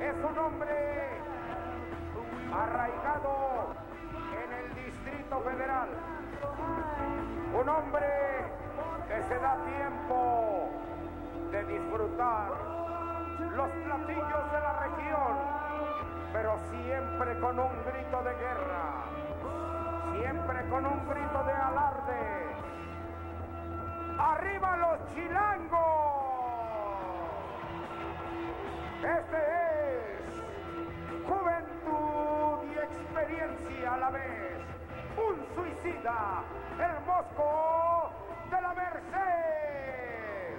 Es un hombre arraigado en el Distrito Federal. Un hombre que se da tiempo de disfrutar los platillos de la región, pero siempre con un grito de guerra, siempre con un grito de alarde. ¡Arriba los chilangos! Este es juventud y experiencia a la vez. Un suicida, el Mosco de la Merced.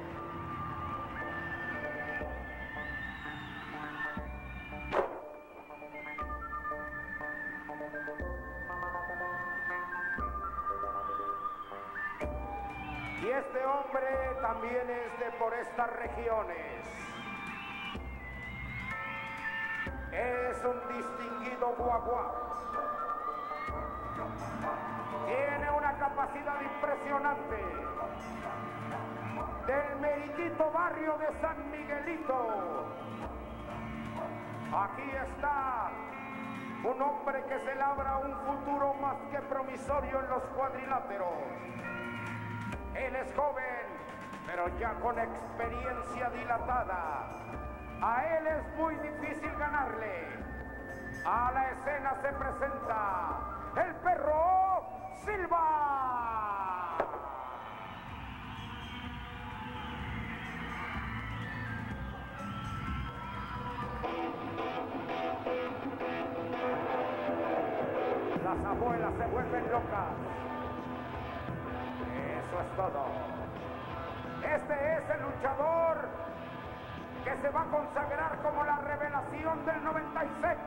Y este hombre también es de por estas regiones. Es un distinguido guaguá. Tiene una capacidad impresionante. Del meritito barrio de San Miguelito. Aquí está un hombre que se labra un futuro más que promisorio en los cuadriláteros. Él es joven, pero ya con experiencia dilatada. A él es muy difícil ganarle. A la escena se presenta el Perro Silva. Las abuelas se vuelven locas. Eso es todo. Este es el luchador que se va a consagrar como la revelación del 96.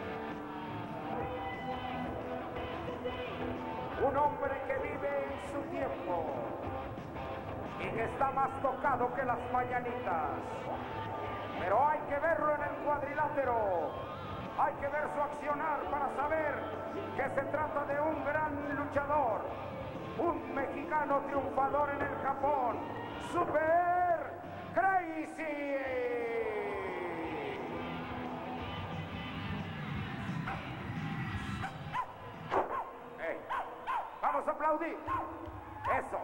Un hombre que vive en su tiempo y que está más tocado que las mañanitas. Pero hay que verlo en el cuadrilátero. Hay que ver su accionar para saber que se trata de un gran luchador. Un mexicano triunfador en el Japón. Super Crazy. Vamos a aplaudir. Eso.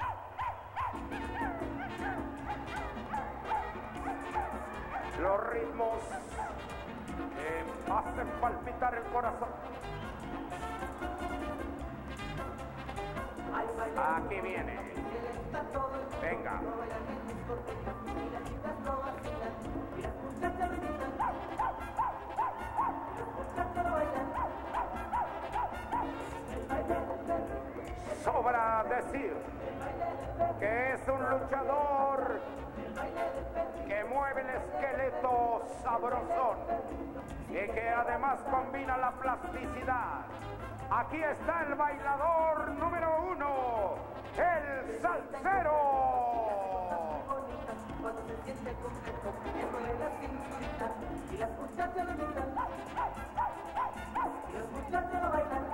Los ritmos hacen palpitar el corazón. Aquí viene. Venga. Sobra decir que es un luchador que mueve el esqueleto sabrosón y que además combina la plasticidad. Aquí está el bailador número 1, el salsero. Cuando se siente completo, mueve la cinturita y las muchachas lo gritan, y los muchachos lo bailan.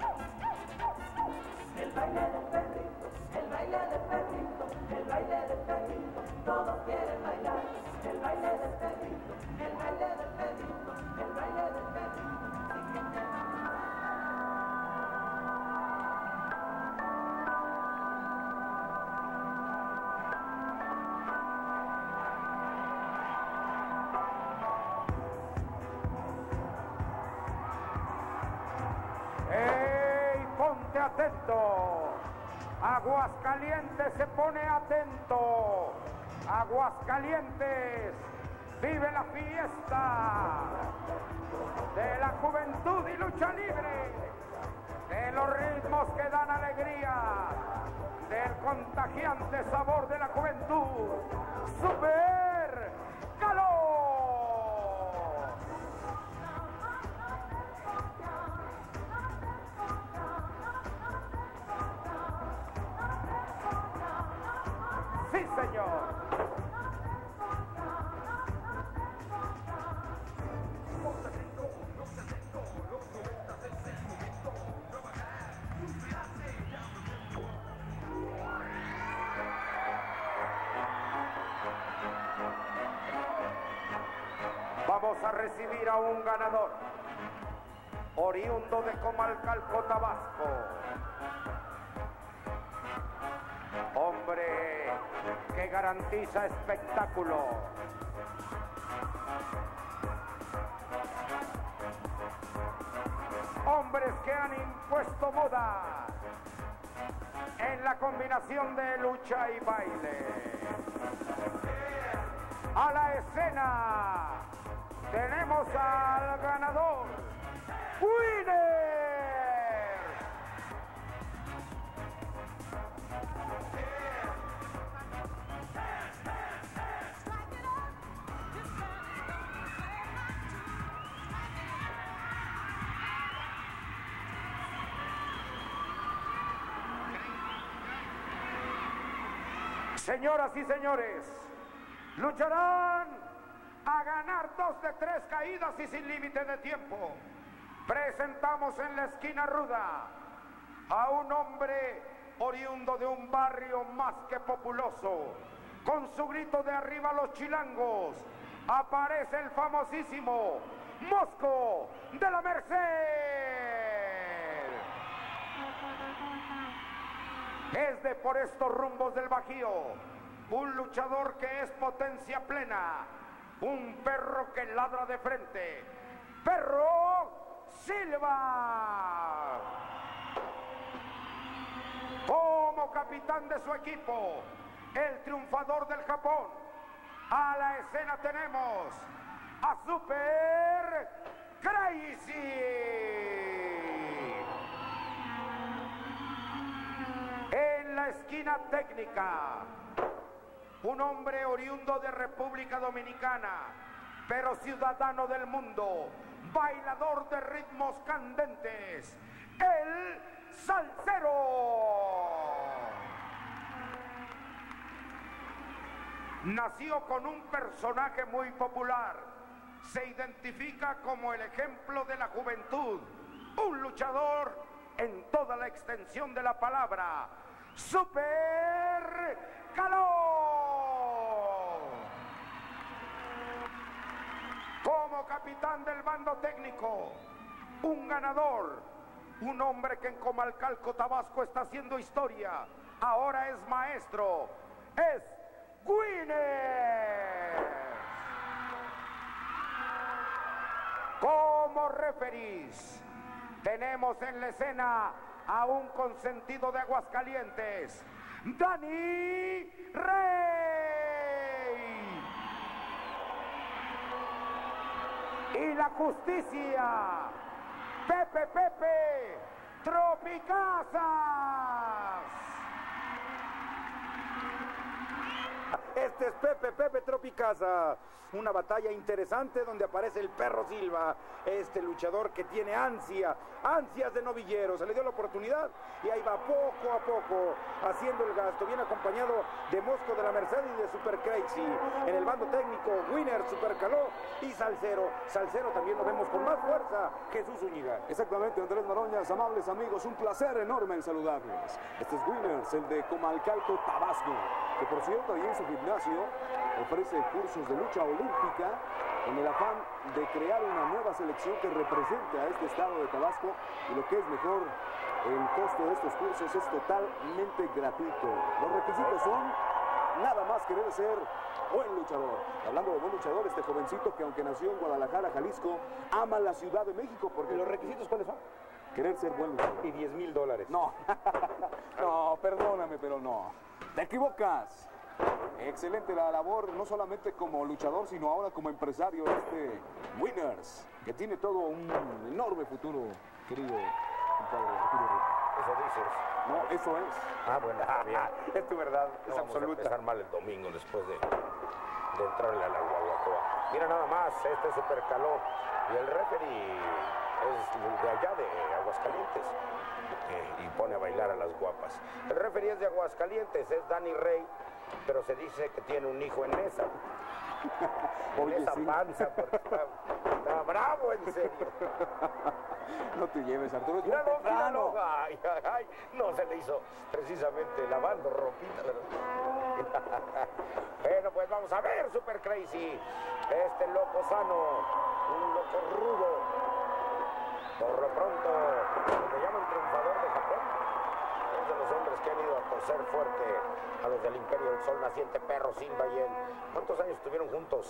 El baile del perrito, el baile del perrito, el baile del perrito, todos quieren bailar. El baile del perrito, el baile del perrito, el baile del perrito. Ponte atento. Aguascalientes se pone atento. Aguascalientes vive la fiesta de la juventud y lucha libre, de los ritmos que dan alegría, del contagiante sabor de la juventud. Super Calor. Sí, señor. Vamos a recibir a un ganador, oriundo de Comalcalco, Tabasco. Hombre que garantiza espectáculo. Hombres que han impuesto moda en la combinación de lucha y baile. A la escena tenemos al ganador, Winner. Señoras y señores, lucharán a ganar 2 de 3 caídas y sin límite de tiempo. Presentamos en la esquina ruda a un hombre oriundo de un barrio más que populoso. Con su grito de arriba los chilangos, aparece el famosísimo Mosco de la Merced. Es de por estos rumbos del Bajío, un luchador que es potencia plena, un perro que ladra de frente, Perro Silva. Como capitán de su equipo, el triunfador del Japón. A la escena tenemos a Super Crazy. En la esquina técnica, un hombre oriundo de República Dominicana, pero ciudadano del mundo, bailador de ritmos candentes, el Salsero. Nació con un personaje muy popular, se identifica como el ejemplo de la juventud, un luchador en toda la extensión de la palabra, Super Caló. Como capitán del bando técnico, un ganador, un hombre que en Comalcalco, Tabasco está haciendo historia, ahora es maestro, es Winner. Como referees, tenemos en la escena a un consentido de Aguascalientes, Dani Rey. Y la justicia, Pepe Tropicazas. Este es Pepe Tropicasa. Una batalla interesante donde aparece el Perro Silva, este luchador que tiene ansias de novillero. Se le dio la oportunidad y ahí va poco a poco haciendo el gasto. Viene acompañado de Mosco de la Merced y de Super Crazy. En el bando técnico, Winner, Super Caló y Salsero. Salsero también lo vemos con más fuerza, Jesús Zúñiga. Exactamente, Andrés Maroñas, amables amigos, un placer enorme en saludarles. Este es Winner, el de Comalcalco, Tabasco, que por cierto ahí en su gimnasio ofrece cursos de lucha olímpica en el afán de crear una nueva selección que represente a este estado de Tabasco, y lo que es mejor, el costo de estos cursos es totalmente gratuito. Los requisitos son nada más que debe ser buen luchador. Hablando de buen luchador, este jovencito que aunque nació en Guadalajara, Jalisco, ama la Ciudad de México. Porque ¿los requisitos cuáles son? Querer ser buen luchador. Y $10,000. No, no, perdóname, pero no. Te equivocas. Excelente la labor, no solamente como luchador, sino ahora como empresario de este Winners, que tiene todo un enorme futuro, querido compadre Arturo Ruiz. Eso dices. No, eso es. Ah, bueno, bien. Es tu verdad, es Vamos absoluta. a empezar mal el domingo después de entrarle a la guaguacoa. Mira nada más, este Super Caló y el referee es de allá de Aguascalientes y pone a bailar a las guapas. El referee es de Aguascalientes, es Dani Rey, pero se dice que tiene un hijo en esa. En Oye, esa sí. panza, porque está bravo, en serio. No te lleves, Arturo. Es muy Míralo, temprano. míralo. Ay, ay, ay. No se le hizo precisamente lavando ropita, ¿verdad? Bueno, pues vamos a ver, Super Crazy. Este loco sano, un loco rudo. Por lo pronto, le llaman triunfador de Japón. Es de los hombres que han ido a torcer fuerte a los del Imperio del Sol Naciente, Perro Silva y él. ¿Cuántos años estuvieron juntos?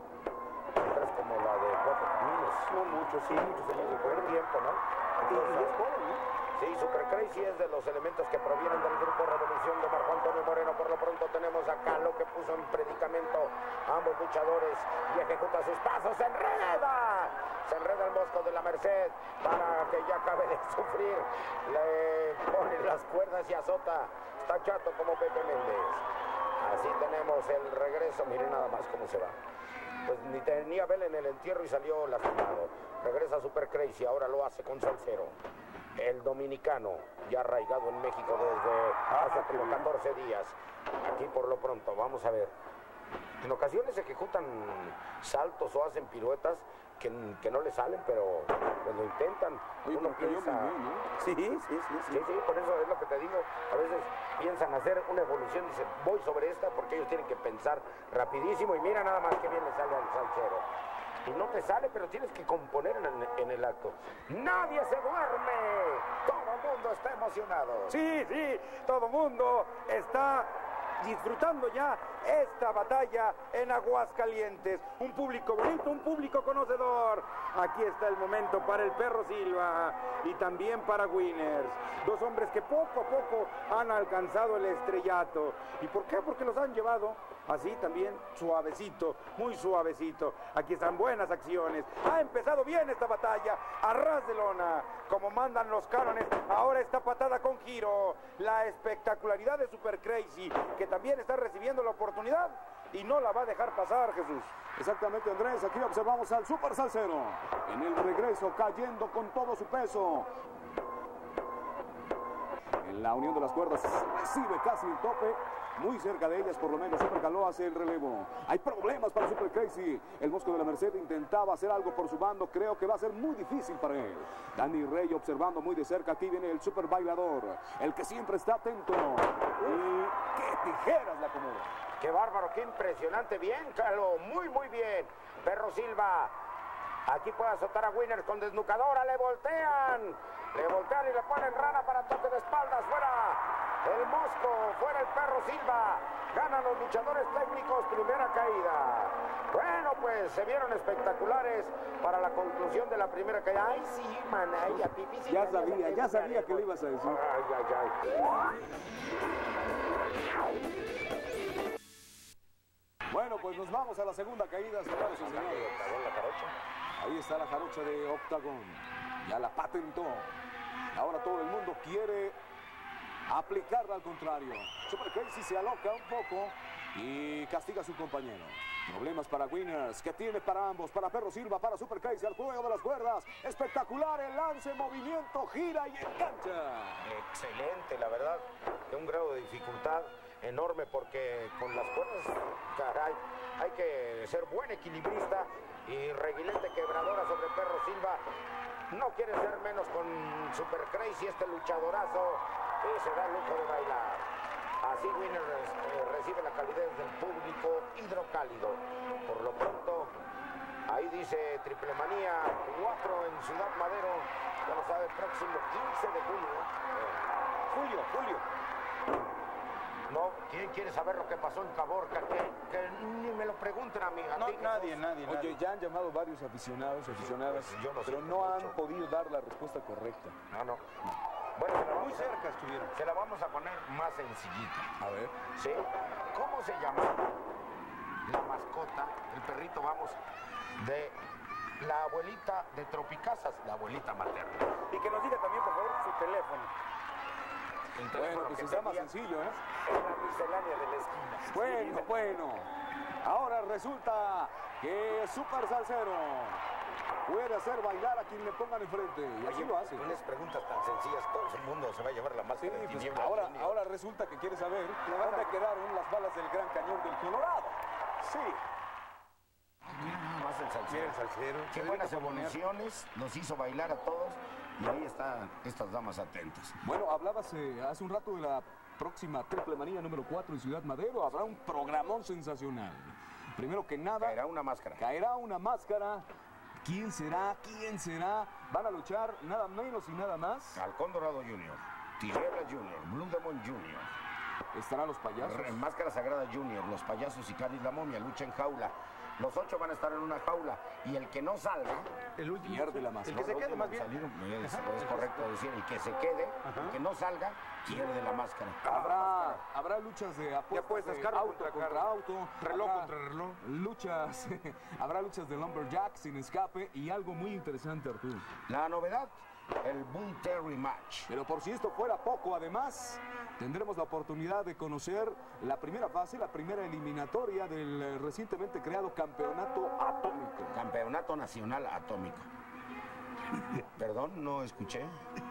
Es como la de 4 caminos. No mucho, sí, muchos años de Buen tiempo, ¿no? Y es joven, ¿no? Sí, Super Crazy es de los elementos que provienen del grupo Revolución de Marco Antonio Moreno. Por lo pronto tenemos a Calo que puso en predicamento a ambos luchadores y ejecuta sus pasos. ¡Se enreda! Se enreda el Mosco de la Merced para que ya acabe de sufrir. Le pone las cuerdas y azota. Está chato como Pepe Méndez. Así tenemos el regreso. Miren nada más cómo se va. Pues ni tenía vela en el entierro y salió lastimado. Regresa Super Crazy, ahora lo hace con Salcero. El dominicano, ya arraigado en México desde hace como 14 días. Aquí por lo pronto, vamos a ver. En ocasiones ejecutan saltos o hacen piruetas que no le salen, pero pues lo intentan. Oye, Uno pero cayó piensa... muy bien, ¿no? Sí, por eso es lo que te digo. A veces piensan hacer una evolución, dicen, voy sobre esta, porque ellos tienen que pensar rapidísimo. Y mira nada más que bien le sale al Salcero. Y no te sale, pero tienes que componer en el acto. ¡Nadie se duerme! Todo el mundo está emocionado. Sí, todo mundo está disfrutando ya esta batalla en Aguascalientes. Un público bonito, un público conocedor. Aquí está el momento para el Perro Silva y también para Winners. Dos hombres que poco a poco han alcanzado el estrellato. ¿Y por qué? Porque los han llevado así también suavecito, muy suavecito. Aquí están buenas acciones. Ha empezado bien esta batalla. A ras de lona, como mandan los cánones. Ahora esta patada con giro. La espectacularidad de Super Crazy, que también está recibiendo la oportunidad y no la va a dejar pasar, Jesús. Exactamente, Andrés. Aquí observamos al Super Salcero en el regreso, cayendo con todo su peso. En la unión de las cuerdas recibe casi el tope. Muy cerca de ellas, por lo menos, Super Caló hace el relevo. Hay problemas para Super Crazy. El Mosco de la Merced intentaba hacer algo por su bando. Creo que va a ser muy difícil para él. Danny Rey observando muy de cerca. Aquí viene el Super Bailador, el que siempre está atento. Y qué tijeras la acomoda. ¡Qué bárbaro! ¡Qué impresionante! Bien, Calo. Muy bien. Perro Silva. Aquí puede azotar a Winners con desnucadora. ¡Le voltean! Le voltean y le ponen rana para toque de espaldas. ¡Fuera! El Mosco, fuera el Perro Silva. Ganan los luchadores técnicos, primera caída. Bueno, pues se vieron espectaculares para la conclusión de la primera caída. Ay, sí, man, ay, a Pipi sí. Ya sabía que le ibas a decir. Ay. Bueno, pues nos vamos a la segunda caída, señores y señores. Ahí está la jarocha de Octagon. Ya la patentó. Ahora todo el mundo quiere aplicarla al contrario. Super Crazy se aloca un poco y castiga a su compañero. Problemas para Winners, que tiene para ambos, para Perro Silva, para Super Crazy, al juego de las cuerdas. Espectacular el lance, movimiento, gira y engancha. Excelente, la verdad, de un grado de dificultad enorme, porque con las cuerdas, caray, hay que ser buen equilibrista y reguilete quebradora sobre Perro Silva. No quiere ser menos con Super Crazy, este luchadorazo, y se da el lujo de bailar. Así Winners recibe la calidez del público hidrocálido. Por lo pronto, ahí dice Triple Manía 4 en Ciudad Madero. Ya lo sabe, próximo 15 de junio. Julio. No, ¿quién quiere saber lo que pasó en Caborca? Que ni me lo pregunten a mí. No, nadie. Oye, ya han llamado varios aficionados, aficionadas, Pues yo no sé pero no han mucho. podido dar la respuesta correcta. No. Bueno, Muy cerca estuvieron. se la vamos a poner más sencillita. A ver. ¿Sí? ¿Cómo se llamaba la mascota, el perrito, vamos, de la abuelita de Tropicazas, la abuelita materna? Y que nos diga también, por favor, su teléfono. El Bueno, teléfono pues que está más tenía sencillo, ¿eh? en la miscelánea de la esquina. Bueno. Ahora resulta que Super Salcero puede hacer bailar a quien le pongan enfrente. Y así lo hace. Unas preguntas tan sencillas, todo el mundo se va a llevar la Sí, máscara de pues tiniebla. ahora resulta que quiere saber dónde quedaron las balas del Gran Cañón del Colorado. Sí. Mira nada más el el Salcero. Mira el Salcero. Qué buenas evoluciones, nos hizo bailar a todos y ahí están estas damas atentas. Bueno, hablabas hace un rato de la próxima Triple Manía número 4 en Ciudad Madero. Habrá un programón sensacional. Primero que nada... Caerá una máscara. Caerá una máscara. ¿Quién será? ¿Quién será? Van a luchar nada menos y nada más. Halcón Dorado Jr., Tinieblas Jr., Blue Demon Jr., Estarán los payasos. Máscara Sagrada Jr., los payasos y Caris la momia, lucha en jaula. Los 8 van a estar en una jaula y el que no salga, El último. pierde la máscara. El que se quede más bien. es correcto decir, el que se quede, el que no salga, pierde la máscara. Habrá luchas de apuestas, carro auto contra auto, reloj habrá contra reloj. Luchas, habrá luchas de lumberjack sin escape y algo muy interesante, Arturo. La novedad, el Bull Terry Match. Pero por si esto fuera poco, además, tendremos la oportunidad de conocer la primera fase, la primera eliminatoria del recientemente creado Campeonato Atómico. Campeonato Nacional Atómico. Perdón, no escuché.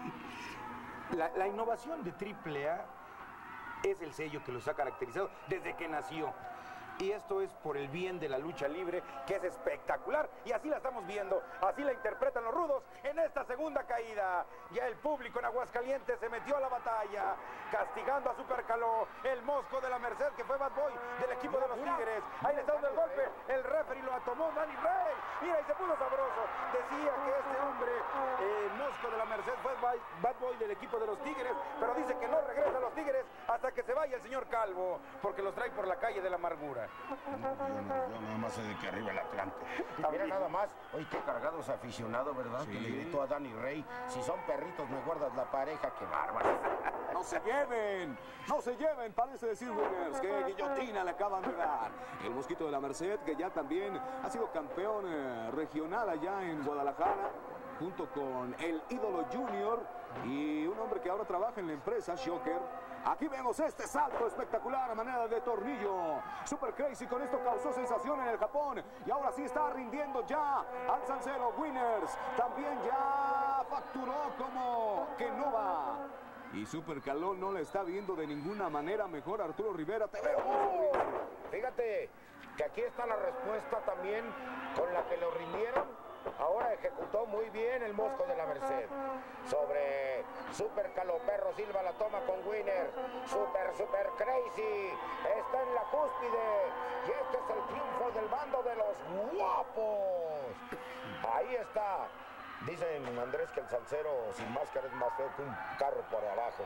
La innovación de AAA es el sello que los ha caracterizado desde que nació. Y esto es por el bien de la lucha libre, que es espectacular. Y así la estamos viendo, así la interpretan los rudos en esta segunda caída. Ya el público en Aguascalientes se metió a la batalla, castigando a Supercaló, el mosco de la Merced, que fue Bad Boy del equipo de los Tigres. Ahí le está dando el golpe, el referee lo tomó Danny Rey. Mira, y se puso sabroso. Decía que este hombre, el mosco de la Merced, fue Bad Boy del equipo de los Tigres, pero dice que no regresa a los Tigres hasta que se vaya el señor Calvo, porque los trae por la calle de la amargura. Yo nada más sé de que arriba el Atlante. Mira nada más, oye, qué cargados aficionados, ¿verdad? Sí. Que le gritó a Danny Rey, si son perritos me guardas la pareja, qué bárbaro. ¡No se lleven! ¡No se lleven! Parece decir Winners que guillotina le acaban de dar. El Mosquito de la Merced, que ya también ha sido campeón regional allá en Guadalajara, junto con el Ídolo Junior y un hombre que ahora trabaja en la empresa, Shocker. Aquí vemos este salto espectacular a manera de tornillo. Super Crazy con esto causó sensación en el Japón y ahora sí está rindiendo ya al Salcero. Winners también ya facturó como que no va. Y Super Caló no le está viendo de ninguna manera mejor. Arturo Rivera, te veo. Fíjate que aquí está la respuesta también con la que lo rindieron. Ahora ejecutó muy bien el mosco de la Merced. Sobre Super Caló, Perro Silva la toma con Winner. Super Crazy está en la cúspide. Y este es el triunfo del bando de los guapos. Ahí está. Dicen, Andrés, que el Salcero sin máscara es más feo que un carro por abajo.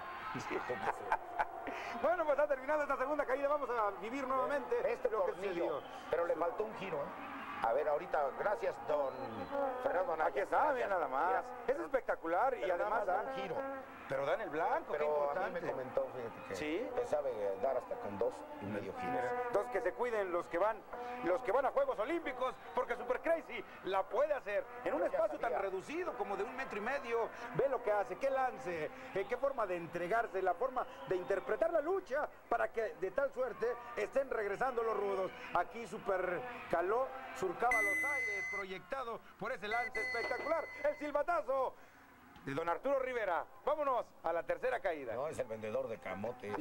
Bueno, pues ha terminado esta segunda caída. Vamos a vivir nuevamente Lo que sucedió. Pero le faltó un giro, A ver, ahorita, gracias, don Fernando Nájera. Aquí está, bien nada más. Es espectacular y además da un giro. Pero dan el blanco, qué Pero a mí importante. me comentó, fíjate, que ¿Sí? sabe dar hasta con 2,5 giros. Entonces que se cuiden los que van a Juegos Olímpicos, porque Super Crazy la puede hacer en un Ya espacio sabía. tan reducido como de 1,5 metros. Ve lo que hace, qué lance, qué forma de entregarse, la forma de interpretar la lucha para que de tal suerte estén regresando los rudos. Aquí Super Caló surcaba los aires, proyectado por ese lance espectacular. El silbatazo de don Arturo Rivera. Vámonos a la tercera caída. No, es el vendedor de camotes.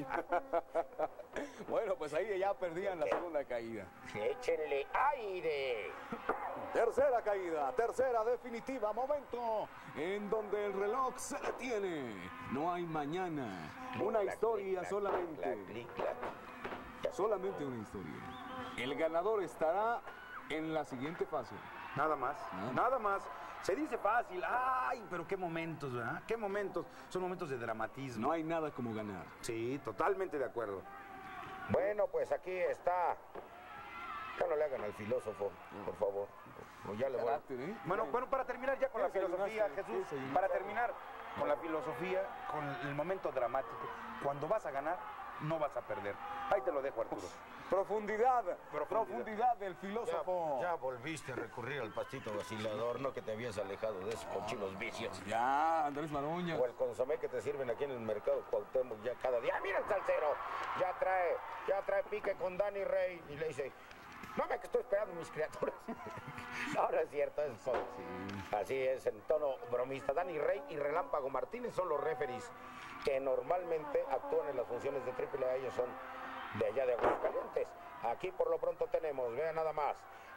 Bueno, pues ahí ya perdían la segunda caída. Échenle aire. Tercera caída, tercera definitiva, momento en donde el reloj se detiene. No hay mañana, una historia solamente. Solamente una historia. El ganador estará en la siguiente fase. Nada más, nada más. Se dice fácil, ay, pero qué momentos, ¿verdad? Qué momentos, son momentos de dramatismo. No hay nada como ganar. Sí, totalmente de acuerdo. Bueno, pues aquí está. Ya no le hagan al filósofo, por favor. O ya le voy. Carácter, ¿eh? Bueno, para terminar ya con la filosofía, Jesús, para terminar con la filosofía, con el momento dramático, cuando vas a ganar, no vas a perder. Ahí te lo dejo, Arturo. Profundidad del filósofo. Ya volviste a recurrir al pastito vacilador, no que te habías alejado de esos cochinos vicios. Ya, Andrés Maroña. O el consomé que te sirven aquí en el mercado Cuauhtémoc ya cada día. ¡Ah, mira el Salcero! Ya trae pique con Danny Rey. Y le dice, no me que estoy esperando mis criaturas. Ahora es cierto, es todo. Sí. Así es, en tono bromista. Danny Rey y Relámpago Martínez son los referees que normalmente actúan en las funciones de AAA. Ellos son de allá de Aguascalientes. Aquí por lo pronto tenemos, vean nada más,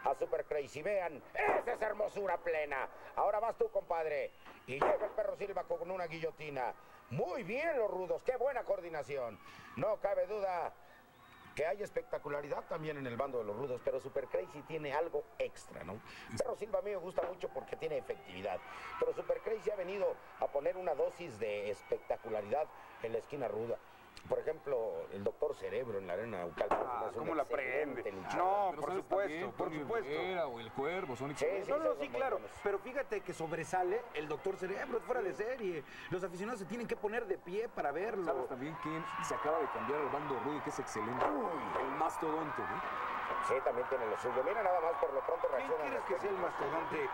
a Super Crazy. Vean, esa es hermosura plena. Ahora vas tú, compadre. Y llega el Perro Silva con una guillotina. Muy bien los rudos, qué buena coordinación. No cabe duda que hay espectacularidad también en el bando de los rudos, pero Super Crazy tiene algo extra, ¿no? Perro Silva a mí me gusta mucho porque tiene efectividad, pero Super Crazy ha venido a poner una dosis de espectacularidad en la esquina ruda. Por ejemplo, el Doctor Cerebro en la arena Naucalpan. ¿Cómo la prende? No, por supuesto, por supuesto. O el Cuervo, son Sí, No, son sí, muy claro. buenos. Pero fíjate que sobresale el Doctor Cerebro, es fuera de serie. Los aficionados se tienen que poner de pie para verlo. ¿Sabes también quién se acaba de cambiar al bando rudo, que es excelente? El mastodonte, ¿no? Sí, también tiene lo suyo. Mira nada más, por lo pronto ¿Quién reacciona. quieres que sea el mastodonte?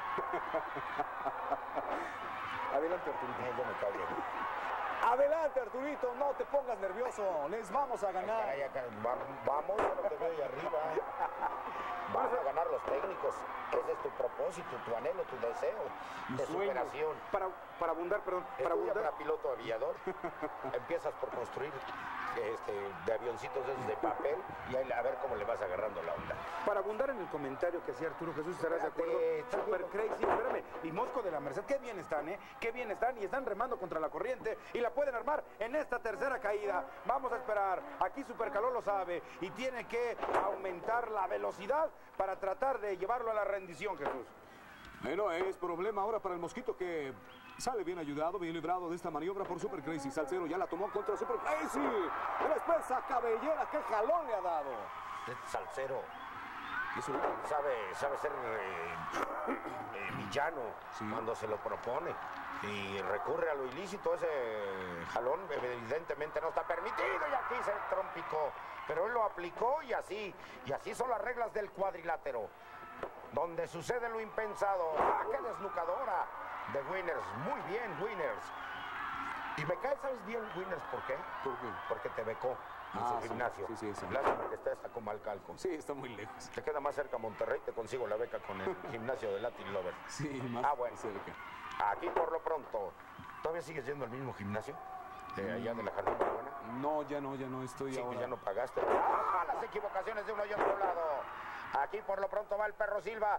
Adelante, Arturito. Yo me callo. Adelante, Arturito, no te pongas nervioso. Les vamos a ganar. Caray, vamos, yo no te veo ahí arriba. Van a ganar los técnicos. Ese es tu propósito, tu anhelo, tu deseo de superación. Para abundar, perdón, para Estudia abundar. para piloto aviador. Empiezas por construir de avioncitos esos de papel y ahí a ver cómo le vas agarrando la onda. Para abundar en el comentario que hacía Arturo Jesús, ¿estarás de acuerdo? Super Crazy, espérame. Y Mosco de la Merced, qué bien están, ¿eh? Qué bien están y están remando contra la corriente y la pueden armar en esta tercera caída. Vamos a esperar. Aquí Super Caló lo sabe y tiene que aumentar la velocidad para tratar de llevarlo a la rendición, Jesús. Bueno, es problema ahora para el Mosquito, que sale bien ayudado, bien librado de esta maniobra por Super Crazy. Salcero ya la tomó contra Super Crazy. La espesa cabellera, qué jalón le ha dado. Salsero. Eso, Sabe ser villano cuando se lo propone y recurre a lo ilícito. Ese jalón evidentemente no está permitido y aquí se trompicó, pero él lo aplicó y así son las reglas del cuadrilátero, donde sucede lo impensado. ¡Ah, qué desnucadora de Winners! Muy bien, Winners. Y me cae, ¿sabes bien, Winners, por qué? ¿Por qué? Porque te becó en Ah, su sí, gimnasio. sí, sí. Lástima que estés a Comalcalco. Sí, está muy lejos. Te queda más cerca Monterrey, te consigo la beca con el gimnasio de Latin Lover. Sí, más Bueno. cerca. Aquí por lo pronto. ¿Todavía sigues yendo al mismo gimnasio? De allá de la Jardín Marihuana. No, ya no estoy Sí, ahora. pues ya no pagaste. ¡Ah, las equivocaciones de uno y otro lado! Aquí por lo pronto va el Perro Silva.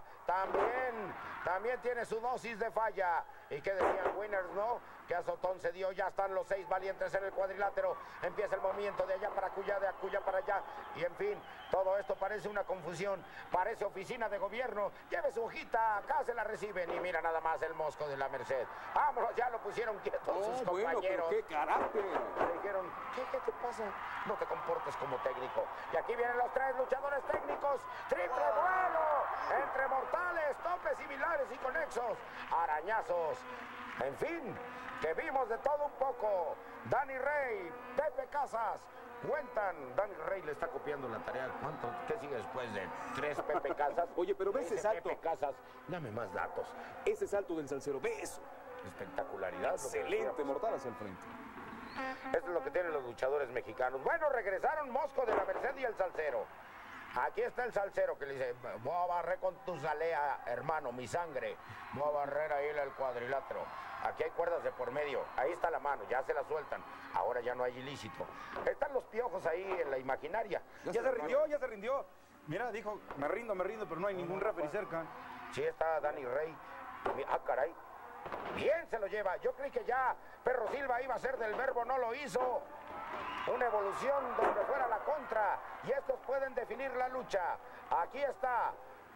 También tiene su dosis de falla. ¿Y qué decían Winners, no? Que azotón se dio. Ya están los 6 valientes en el cuadrilátero. Empieza el movimiento de allá para acullá, de acullá para allá. Y en fin, todo esto parece una confusión. Parece oficina de gobierno. Lleve su hojita, acá se la reciben. Y mira nada más el Mosco de la Merced. Vámonos, ya lo pusieron quieto sus Bueno, pero compañeros. qué carácter. Le dijeron, ¿qué te pasa? No te comportes como técnico. Y aquí vienen los 3 luchadores técnicos. Triple duelo entre mortales, topes similares y conexos, arañazos. En fin, que vimos de todo un poco. Danny Rey, Pepe Casas. Cuentan, Danny Rey le está copiando la tarea. ¿Qué sigue después de 3 Pepe Casas? Oye, pero ve ese Dice salto. Pepe Casas, dame más datos. Ese salto del Salcero, ve eso. Espectacularidad. Excelente, mortal hacia el frente. Esto es lo que tienen los luchadores mexicanos. Bueno, regresaron Mosco de la Merced y el Salcero. Aquí está el Salcero que le dice, voy a barrer con tu zalea, hermano, mi sangre. Voy a barrer ahí el cuadrilátero. Aquí hay cuerdas de por medio. Ahí está la mano, ya se la sueltan. Ahora ya no hay ilícito. Están los piojos ahí en la imaginaria. Ya se rindió. Mira, dijo, me rindo, pero no hay ningún referee cerca. Sí está Danny Rey. Ah, caray. Bien se lo lleva. Yo creí que ya Perro Silva iba a ser del verbo, no lo hizo. Una evolución donde fuera la contra. Y estos pueden definir la lucha. Aquí está.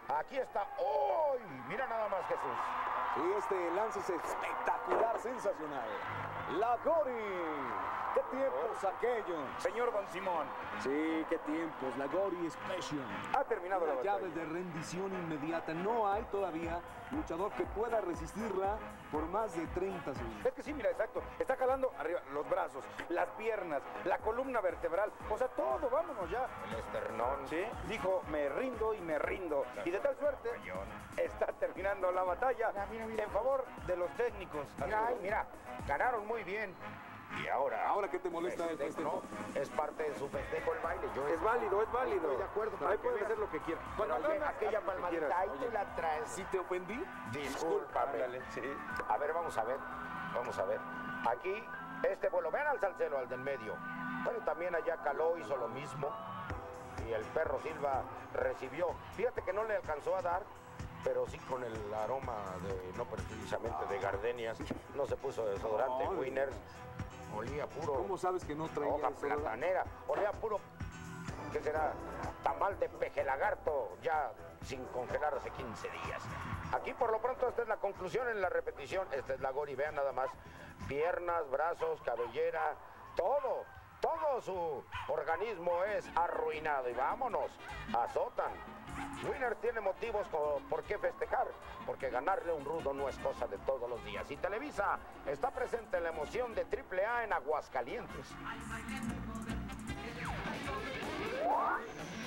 ¡Uy! Mira nada más, Jesús. Y este lance es espectacular, sensacional. La Gori. ¡Qué tiempos aquellos! Señor Don Simón, Sí, qué tiempos. La Gori Special. ha terminado la Una llave batalla. de rendición inmediata. No hay todavía luchador que pueda resistirla por más de 30 segundos. Es que sí, mira, exacto. Está jalando arriba los brazos, las piernas, la columna vertebral. O sea, todo, vámonos ya. El esternón. Sí, dijo, me rindo y me rindo. Y de tal suerte, está terminando la batalla Mira. en favor de los técnicos. Mira, ganaron muy bien. Y Ahora, ¿qué te molesta el festejo, festejo? ¿no? Es parte de su festejo el baile. Es válido. Estoy de acuerdo. para Ahí que pueden veas. hacer lo que quieran. Pero lana, aquella haz lo que palmadita, quieras. ahí tú la traes. ¿Sí te ofendí? Discúlpame. Ándale, sí. A ver, vamos a ver. Aquí, este vuelo, ven al Salcero, al del medio. Bueno, también allá Caló hizo lo mismo. y el perro Silva recibió. Fíjate que no le alcanzó a dar, pero sí con el aroma de, no precisamente de gardenias, no se puso desodorante. No, Winners olía puro. ¿Cómo sabes que no traía Hoja desodorante? platanera, olía puro, ¿qué será? Tamal de peje lagarto, ya sin congelar hace 15 días. Aquí por lo pronto esta es la conclusión en la repetición, esta es la Gori, vean nada más, piernas, brazos, cabellera, todo su organismo es arruinado y vámonos, azotan. Winners tiene motivos por qué festejar, porque ganarle un rudo no es cosa de todos los días. Y Televisa está presente en la emoción de AAA en Aguascalientes.